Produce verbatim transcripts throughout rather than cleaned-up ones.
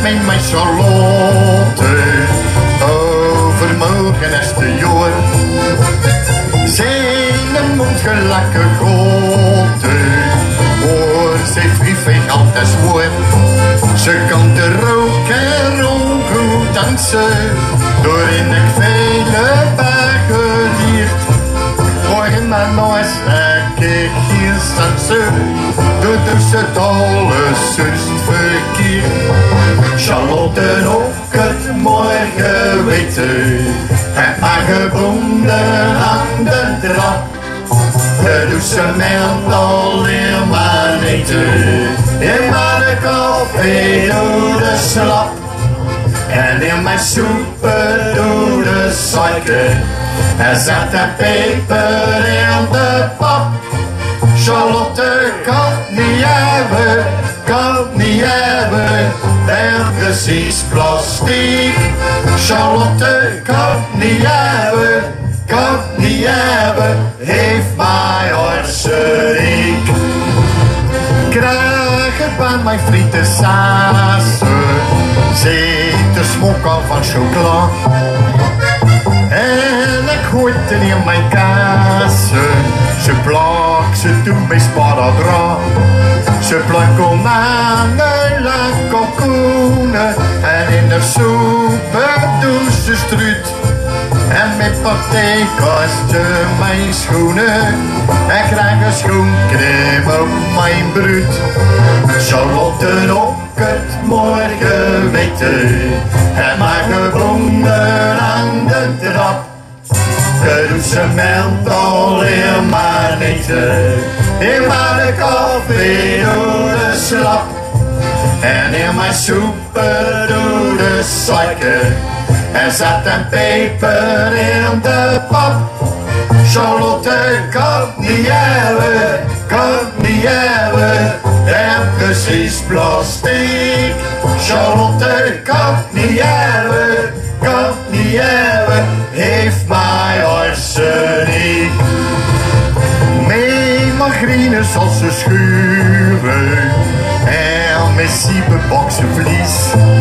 met mijn Charlotte overmorgen is de joor. Zijn mond gelakken goten, hoor ze vrievig altijd zwoer. Ze kan de rook en rook goed dansen, doorin ik vele bergen leert. Morgen maar nog eens lekker hier staan ze, doet dus het alles zuist verkeerd. Charlotte ook het morgen weten, het maar gebonden aan de trap. De doucement alleen maar eten, in mijn koffie doe de slap. En in mijn soepen doe de suiker, en zet de peper in de pap. Charlotte kan niet hebben, kan niet hebben, en precies plastiek. Charlotte kan niet hebben, kan niet hebben, heeft mij arseniek. Krijg het bij mijn frieten sassen, zit de smok al van chocola. En ik gooi het in mijn kassen, ze plak ze doen bij sparadrap. Ze plak konijnen, la kalkoenen, en in de soep doen ze struut. En met paté kost mijn schoenen, en krijg een schoencrème op mijn bruut. Charlotte ook het morgen weten, en maar gebonden aan de trap. De doucement alleen maar eten, in mijn koffie doe de slap. En in mijn soepen doe de suiker, en zet een peper in de pap. Charlotte kan niet hebben, kan niet hebben, en precies plastiek. Charlotte kan niet hebben, kan niet hebben, heeft mij arseniek. Mijn margarine zal ze schuren, en met siepenboksen vlies.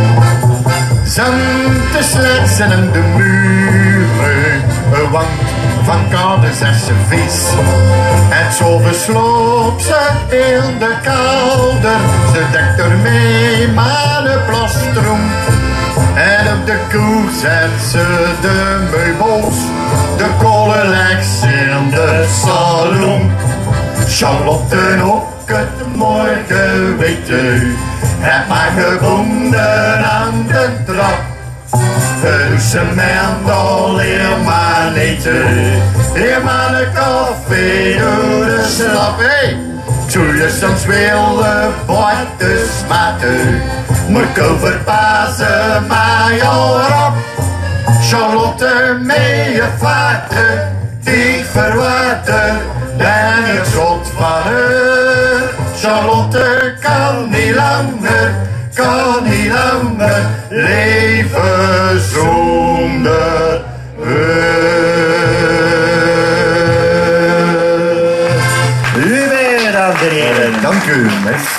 Zand de sletsen en de muren, want van koude zegt ze vies. En zo versloop ze in de kelder, ze dekt ermee maar de plastrom. En op de koe zet ze de meubels, de kolen legt ze in de salon. Charlotte ook het morgen weten, het maar gebonden aan de trap. De doucement alleen maar eten, in mijn koffie doe de slap. Hey, zou je soms willen buiten smaten, maar over Pasen mij al rap. Charlotte mee je vaten, die verwaarden, en het schot van haar. Charlotte kan niet langer, kan niet langer leven zonder Ruben, dames en heren. Dank u, merci.